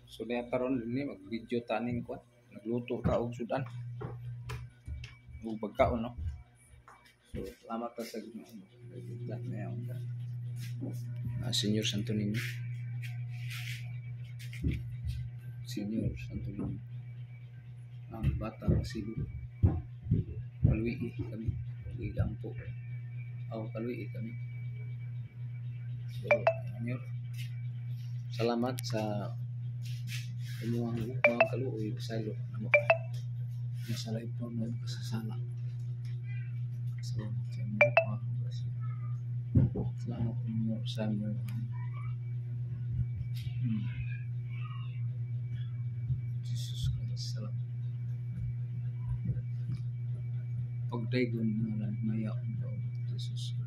So niya karon dinhi mag-video taning ko. Nagluto ka og sudan. Ug pagkaon no. So salamat ka sa Ginoo. Lahat na yan. Senior Santo Niño. Senior Santo Niño. Ang bata sigo. Kalwi kami. Kalwi lang po. Kalwi kami. So, Senior, salamat sa inyong mga kaluoy sa ilo namo. Masalay po mo kasasala. Salamat sa inyo mga kabrasyo. Salamat po mo sa inyo. Jesus Christ. Salamat. Pagdaygon na lang maya ang Jesus.